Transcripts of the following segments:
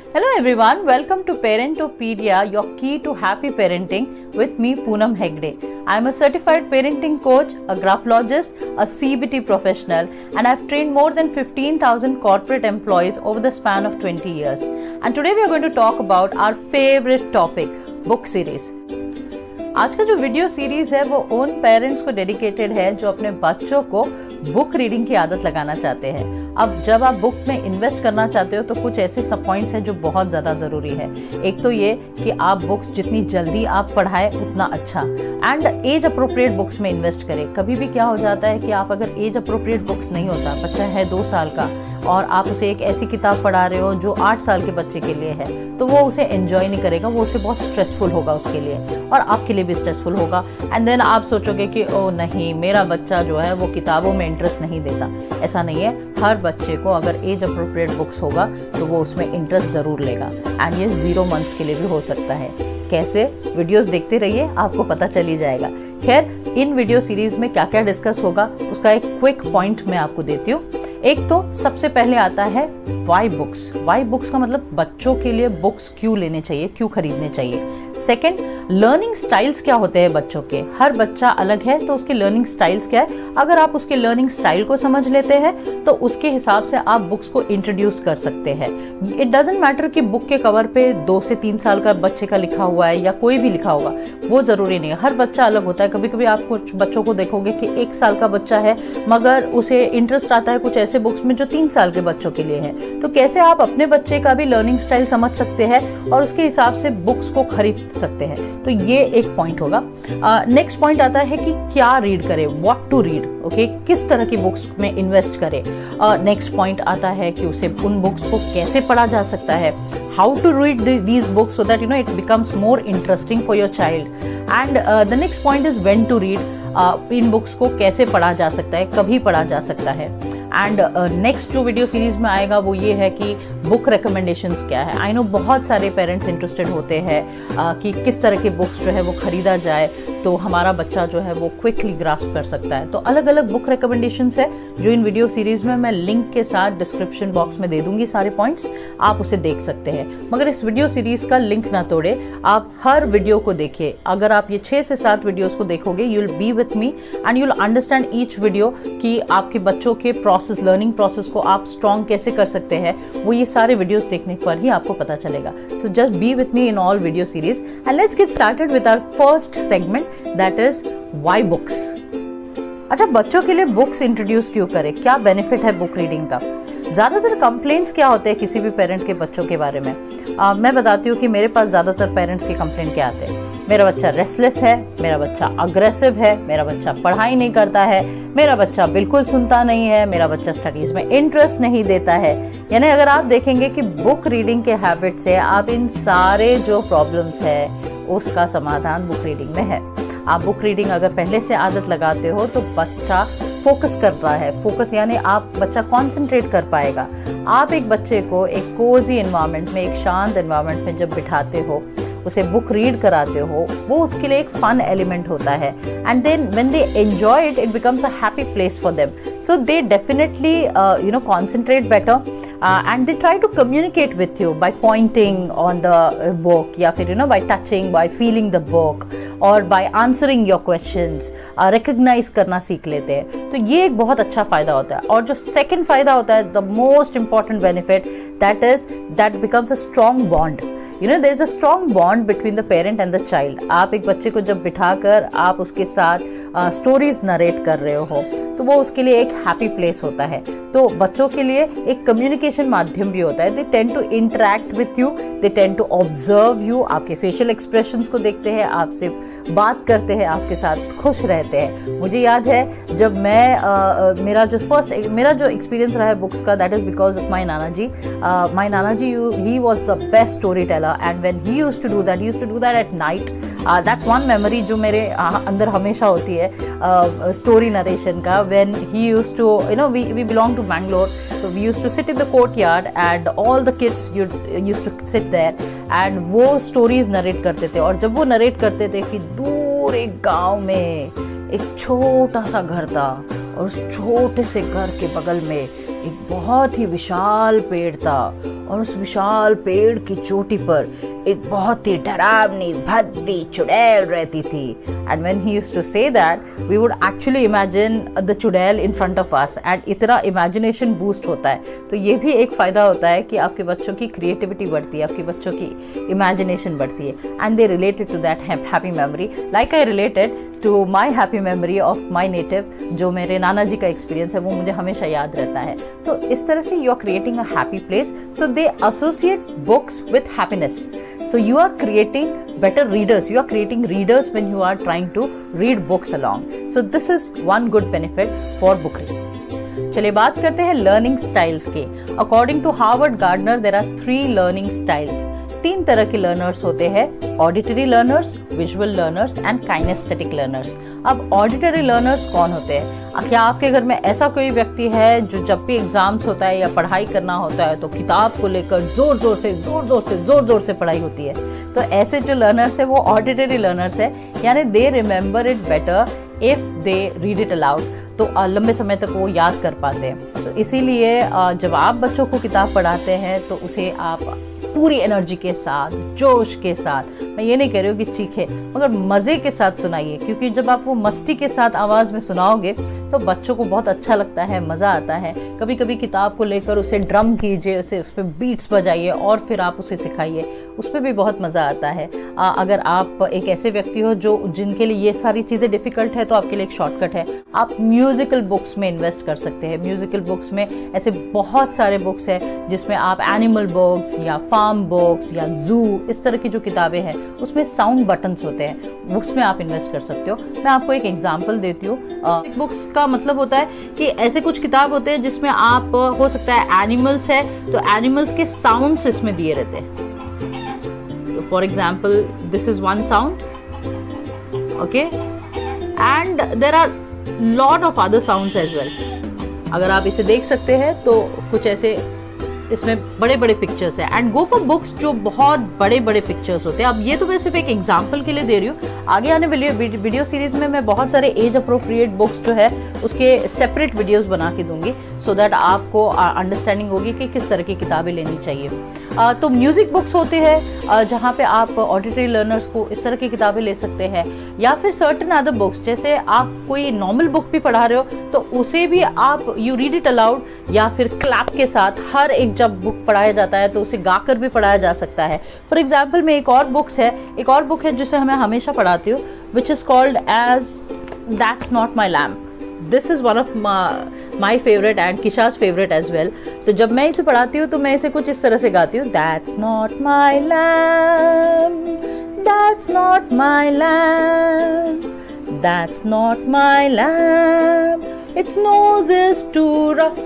Hello everyone, welcome to Parentopedia, your key to happy parenting with me Poonam Hegde. I am a certified parenting coach, a graphologist, a CBT professional, and I have trained more than 15,000 corporate employees over the span of 20 years. And today we are going to talk about our favorite topic, book series. आज का जो video series है वो उन parents को dedicated है जो अपने बच्चों को बुक रीडिंग की आदत लगाना चाहते हैं। अब जब आप बुक में इन्वेस्ट करना चाहते हो तो कुछ ऐसे सब पॉइंट्स हैं जो बहुत ज़्यादा ज़रूरी है। एक तो ये कि आप बुक्स जितनी जल्दी आप पढ़ाएं उतना अच्छा, एंड एज अप्रोप्रिएट बुक्स में इन्वेस्ट करें। कभी भी क्या हो जाता है कि आप अगर एज अप्रोप्रिएट बुक्स नहीं होता, बच्चा है 2 साल का और आप उसे एक ऐसी किताब पढ़ा रहे हो जो 8 साल के बच्चे के लिए है, तो वो उसे एंजॉय नहीं करेगा, वो उसे बहुत स्ट्रेसफुल होगा उसके लिए और आपके लिए भी स्ट्रेसफुल होगा। एंड देन आप सोचोगे कि ओ नहीं, मेरा बच्चा जो है वो किताबों में इंटरेस्ट नहीं देता। ऐसा नहीं है, हर बच्चे को अगर एज अप्रोप्रिएट बुक्स होगा तो वो उसमें इंटरेस्ट जरूर लेगा। एंड ये 0 मंथ्स के लिए भी हो सकता है। कैसे? वीडियोस देखते रहिए, आपको पता चल ही जाएगा। खैर, इन वीडियो सीरीज में क्या क्या डिस्कस होगा उसका एक क्विक पॉइंट मैं आपको देती हूँ। एक तो सबसे पहले आता है वाई बुक्स। वाई बुक्स का मतलब बच्चों के लिए बुक्स क्यों लेने चाहिए, क्यों खरीदने चाहिए। सेकंड, लर्निंग स्टाइल्स क्या होते हैं बच्चों के। हर बच्चा अलग है तो उसके लर्निंग स्टाइल्स क्या है। अगर आप उसके लर्निंग स्टाइल को समझ लेते हैं तो उसके हिसाब से आप बुक्स को इंट्रोड्यूस कर सकते हैं। इट डजंट मैटर कि बुक के कवर पे 2 से 3 साल का बच्चे का लिखा हुआ है या कोई भी लिखा होगा, वो जरूरी नहीं है। हर बच्चा अलग होता है। कभी कभी आप कुछ बच्चों को देखोगे कि 1 साल का बच्चा है मगर उसे इंटरेस्ट आता है कुछ ऐसे बुक्स में जो 3 साल के बच्चों के लिए है। तो कैसे आप अपने बच्चे का भी लर्निंग स्टाइल समझ सकते हैं और उसके हिसाब से बुक्स को खरीद सकते हैं। तो ये एक पॉइंट होगा। नेक्स्ट पॉइंट आता है कि क्या रीड करें, व्हाट टू रीड। ओके, किस तरह की बुक्स में इन्वेस्ट करें। नेक्स्ट पॉइंट आता है कि उसे उन बुक्स को कैसे पढ़ा जा सकता है। How to read these books so that it becomes more interesting for your child. And the next point is when to read. इन बुक्स को कैसे पढ़ा जा सकता है, कभी पढ़ा जा सकता है। एंड नेक्स्ट जो वीडियो सीरीज में आएगा वो ये है कि बुक रिकमेंडेशंस क्या है। आई नो बहुत सारे पेरेंट्स इंटरेस्टेड होते हैं कि किस तरह के बुक्स जो है वो खरीदा जाए तो हमारा बच्चा जो है वो क्विकली ग्रास्प कर सकता है। तो अलग अलग बुक रिकमेंडेशंस है जो इन वीडियो सीरीज में मैं लिंक के साथ डिस्क्रिप्शन बॉक्स में दे दूंगी। सारे पॉइंट्स आप उसे देख सकते हैं। मगर इस वीडियो सीरीज का लिंक ना तोड़े, आप हर वीडियो को देखिए। अगर आप ये 6 से 7 वीडियोस को देखोगे, you will be with me and you will understand each video कि आपके बच्चों के प्रोसेस, लर्निंग प्रोसेस को आप स्ट्रॉन्ग कैसे कर सकते हैं। वो ये सारे वीडियोस देखने पर ही आपको पता चलेगा। So just be with me in all video series and let's get started with our first segment, that is why books. अच्छा, बच्चों के लिए बुक्स इंट्रोड्यूस क्यों करें, क्या बेनिफिट है बुक रीडिंग का। ज्यादातर कंप्लेंट्स क्या होते हैं किसी भी पेरेंट के बच्चों के बारे में। मैं बताती हूँ कि मेरे पास ज्यादातर पेरेंट्स के कंप्लेंट क्या आते हैं। मेरा बच्चा रेस्टलेस है, मेरा बच्चा अग्रेसिव है, मेरा बच्चा पढ़ाई नहीं करता है, मेरा बच्चा बिल्कुल सुनता नहीं है, मेरा बच्चा स्टडीज में इंटरेस्ट नहीं देता है। यानी अगर आप देखेंगे कि बुक रीडिंग के हैबिट से आप इन सारे जो प्रॉब्लम्स है उसका समाधान बुक रीडिंग में है। आप बुक रीडिंग अगर पहले से आदत लगाते हो तो बच्चा फोकस कर रहा है। फोकस यानी आप बच्चा कॉन्सेंट्रेट कर पाएगा। आप एक बच्चे को एक कोजी एनवायरनमेंट में, एक शांत एनवायरनमेंट में जब बिठाते हो, उसे बुक रीड कराते हो, वो उसके लिए एक फन एलिमेंट होता है। And then when they enjoy it, it becomes a happy place for them. So they definitely concentrate better and they try to communicate with you by pointing on the book या फिर by touching, by feeling the book और by answering your questions, recognize करना सीख लेते हैं। तो ये एक बहुत अच्छा फायदा होता है। और जो सेकंड फायदा होता है, the most important benefit, that becomes a strong bond. There is a strong bond between the parent and the child. आप एक बच्चे को जब बिठाकर आप उसके साथ स्टोरीज नरेट कर रहे हो तो वो उसके लिए एक हैप्पी प्लेस होता है। तो बच्चों के लिए एक कम्युनिकेशन माध्यम भी होता है। They tend to interact with you, they tend to observe you, आपके फेशियल एक्सप्रेशंस को देखते हैं, आपसे बात करते हैं, आपके साथ खुश रहते हैं। मुझे याद है जब मैं मेरा जो एक्सपीरियंस रहा है बुक्स का, that is because of my nana ji. My nana ji, he was the best story teller and when he used to do that at night. That's one memory जो मेरे अंदर हमेशा होती है स्टोरी नरेशन का। when he used to, we belong to Bangalore, so we used to sit in the courtyard and all the kids used to sit there and वो stories narrate करते थे। और जब वो narrate करते थे कि दूर एक गांव में एक छोटा सा घर था और उस छोटे से घर के बगल में एक बहुत ही विशाल पेड़ था और उस विशाल पेड़ की चोटी पर एक बहुत ही डरावनी भद्दी चुड़ैल रहती थी। And when he used to say that, we would actually imagine the chudail in front of us, and इतना इमेजिनेशन बूस्ट होता है। तो ये भी एक फायदा होता है कि आपके बच्चों की क्रिएटिविटी बढ़ती है, आपके बच्चों की इमेजिनेशन बढ़ती है, and they related to that happy memory like I related to my happy memory of my native. जो मेरे नाना जी का एक्सपीरियंस है वो मुझे हमेशा याद रहता है। तो इस तरह से you are creating a happy place, so they associate books with happiness, so you are creating better readers, you are creating readers when you are trying to read books along, so this is one good benefit for book reading। चलिए बात करते हैं learning styles के। According to Harvard Gardner there are 3 learning styles. 3 तरह के learners होते हैं, auditory learners, visual learners and kinesthetic learners. अब ऑडिटरी लर्नर्स कौन होते हैं? क्या आपके घर में ऐसा कोई व्यक्ति है जो जब भी एग्जाम्स होता है या पढ़ाई करना होता है तो किताब को लेकर जोर जोर से पढ़ाई होती है? तो ऐसे जो लर्नर्स है वो ऑडिटरी लर्नर्स है, यानी they remember it better if they read it aloud, तो लंबे समय तक वो याद कर पाते हैं। तो इसीलिए जब आप बच्चों को किताब पढ़ाते हैं तो उसे आप पूरी एनर्जी के साथ, जोश के साथ, मैं ये नहीं कह रही हूँ कि चीखे, मगर मजे के साथ सुनाइए, क्योंकि जब आप वो मस्ती के साथ आवाज में सुनाओगे तो बच्चों को बहुत अच्छा लगता है, मजा आता है। कभी कभी किताब को लेकर उसे ड्रम कीजिए, उसे उस पर बीट्स बजाइए और फिर आप उसे सिखाइए, उस पर भी बहुत मजा आता है। अगर आप एक ऐसे व्यक्ति हो जिनके लिए ये सारी चीजें डिफिकल्ट है तो आपके लिए एक शॉर्टकट है, आप म्यूजिकल बुक्स में इन्वेस्ट कर सकते हैं। म्यूजिकल बुक्स में ऐसे बहुत सारे बुक्स हैं जिसमें आप एनिमल बुक्स या फार्म बुक्स या जू, इस तरह की जो किताबें हैं उसमें साउंड बटन्स होते हैं, उसमें आप इन्वेस्ट कर सकते हो। मैं आपको एक एग्जांपल देती हूँ। बुक्स का मतलब होता है कि ऐसे कुछ किताब होते हैं जिसमें आप, हो सकता है एनिमल्स है तो एनिमल्स के साउंड्स इसमें दिए रहते हैं। तो for example this is one sound, okay, and there are lot of other sounds as well. अगर आप इसे देख सकते हैं तो कुछ ऐसे इसमें बड़े बड़े पिक्चर्स है, एंड गो फॉर बुक्स जो बहुत बड़े बड़े पिक्चर्स होते हैं। अब ये तो मैं सिर्फ एक एग्जांपल के लिए दे रही हूँ, आगे आने वाली वीडियो सीरीज में मैं बहुत सारे एज अप्रोप्रिएट बुक्स जो है उसके सेपरेट वीडियोस बना के दूंगी, सो दैट आपको अंडरस्टैंडिंग होगी कि किस तरह की किताबें लेनी चाहिए। तो म्यूजिक बुक्स होते हैं जहाँ पे आप ऑडिटरी लर्नर्स को इस तरह की किताबें ले सकते हैं, या फिर सर्टेन अदर बुक्स, जैसे आप कोई नॉर्मल बुक भी पढ़ा रहे हो तो उसे भी आप यू रीड इट अलाउड, या फिर क्लैप के साथ। हर एक जब बुक पढ़ाया जाता है तो उसे गाकर भी पढ़ाया जा सकता है। फॉर एग्जाम्पल में एक और बुक है जिसे मैं हमेशा पढ़ाती हूँ, which is called as that's not my lamp. This is one of my favourite and किशा's फेवरेट एज वेल। तो जब मैं इसे पढ़ाती हूँ तो मैं इसे कुछ इस तरह से गाती हूँ, that's not my lamp, that's not my lamp, that's not my lamp, it's nose is too rough.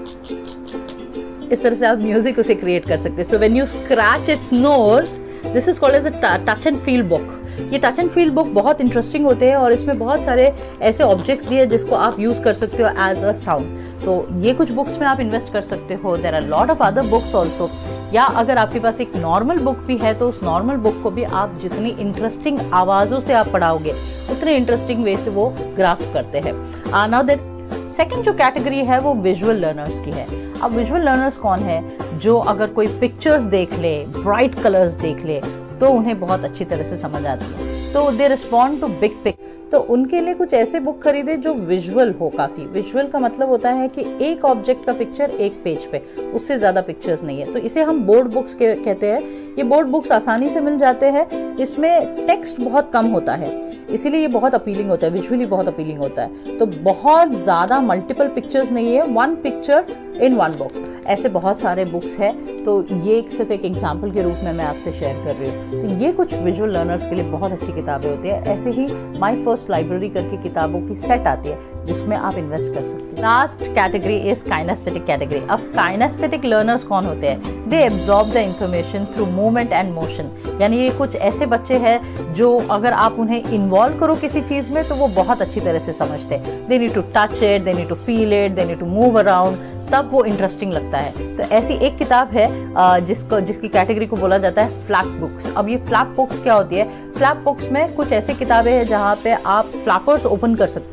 इस तरह से आप म्यूजिक उसे क्रिएट कर सकते हैं। So when you scratch it's nose, this is called as a touch and feel book. ये touch and feel book बहुत इंटरेस्टिंग होते हैं और इसमें बहुत सारे ऐसे ऑब्जेक्ट्स दिए जिसको आप यूज कर सकते हो एज अ साउंड। तो ये कुछ बुक्स में आप इन्वेस्ट कर सकते हो। There are lot of other books also. या अगर आपके पास एक नॉर्मल बुक भी है तो उस नॉर्मल बुक को भी आप जितनी इंटरेस्टिंग आवाजों से आप पढ़ाओगे उतने इंटरेस्टिंग वे से वो ग्रास्प करते हैं। नाउ दैट सेकंड जो कैटेगरी है वो विजुअल लर्नर्स की है। अब विजुअल लर्नर्स कौन है? जो अगर कोई पिक्चर्स देख ले, ब्राइट कलर्स देख ले तो उन्हें बहुत अच्छी तरह से समझ आती है, तो they respond to big pic. तो उनके लिए कुछ ऐसे बुक खरीदे जो विजुअल हो। काफी विजुअल का मतलब होता है कि एक ऑब्जेक्ट का पिक्चर एक पेज पे, उससे ज्यादा पिक्चर्स नहीं है। तो इसे हम बोर्ड बुक्स कहते हैं। ये बोर्ड बुक्स आसानी से मिल जाते हैं, इसमें टेक्स्ट बहुत कम होता है, इसीलिए ये बहुत अपीलिंग होता है, विजुअली बहुत अपीलिंग होता है। तो बहुत ज्यादा मल्टीपल पिक्चर्स नहीं है, one picture in one book. ऐसे बहुत सारे बुक्स हैं, तो ये सिर्फ एक एग्जाम्पल के रूप में मैं आपसे शेयर कर रही हूँ। तो ये कुछ विजुअल लर्नर्स के लिए बहुत अच्छी किताबें होती है। ऐसे ही माई फर्स्ट लाइब्रेरी करके किताबों की सेट आती है जिसमें आप इन्वेस्ट कर सकते हैं। Last category is kinesthetic category. अब काइनेस्थेटिक लर्नर्स कौन होते हैं? They absorb the information through movement and motion. यानी ये कुछ ऐसे बच्चे हैं जो अगर आप उन्हें इन्वॉल्व करो किसी चीज में तो वो बहुत अच्छी तरह से समझते हैं। They need to touch it, they need to feel it, they need to move around, तब वो इंटरेस्टिंग लगता है। तो ऐसी एक किताब है जिसकी कैटेगरी को बोला जाता है फ्लैप बुक्स। अब ये फ्लैप बुक्स क्या होती है? फ्लैप बुक्स में कुछ ऐसी किताबें हैं जहाँ पे आप फ्लैपर्स ओपन कर सकते हो।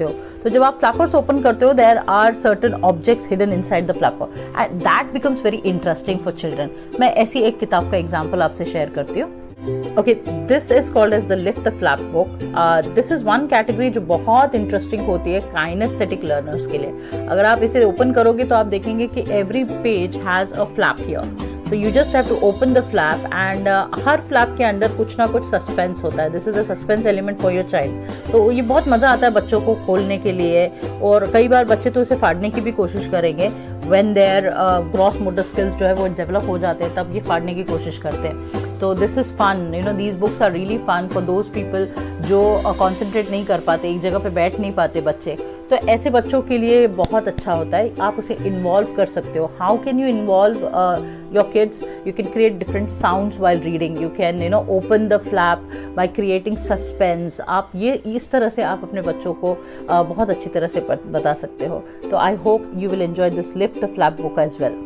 तो जब आप फ्लैपर्स ओपन करते हो, there are certain objects hidden inside the flapper and that becomes very interesting for children. मैं ऐसी एक किताब का एग्जाम्पल आपसे शेयर करती हूँ। Okay, this is called as the Lift the Flap book. This is one category जो बहुत इंटरेस्टिंग होती है kinesthetic learners के लिए। अगर आप इसे ओपन करोगे तो आप देखेंगे कि every page has a flap here. So you just have to open the flap and her flap के अंदर कुछ ना कुछ suspense होता है। This is a suspense element for your child. तो ये बहुत मजा आता है बच्चों को खोलने के लिए, और कई बार बच्चे तो इसे फाड़ने की भी कोशिश करेंगे। When their gross motor skills जो है वो डेवलप हो जाते हैं, तब ये फाड़ने की कोशिश करते हैं। तो this is fun, you know, these books are really fun for those people जो कॉन्सेंट्रेट नहीं कर पाते, एक जगह पे बैठ नहीं पाते बच्चे। तो ऐसे बच्चों के लिए बहुत अच्छा होता है, आप उसे इन्वॉल्व कर सकते हो। How can you involve your kids? You can create different sounds while reading, you can you know open the flap by creating suspense. आप ये इस तरह से आप अपने बच्चों को बहुत अच्छी तरह से बता सकते हो। तो I hope you will enjoy this lift the flap book as well.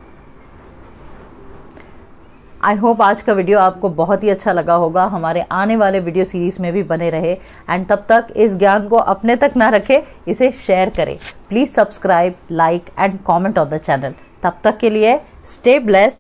I hope आज का वीडियो आपको बहुत ही अच्छा लगा होगा। हमारे आने वाले वीडियो सीरीज में भी बने रहे, एंड तब तक इस ज्ञान को अपने तक ना रखें, इसे शेयर करें। Please subscribe, like and comment on the channel. तब तक के लिए स्टे ब्लेस्ड।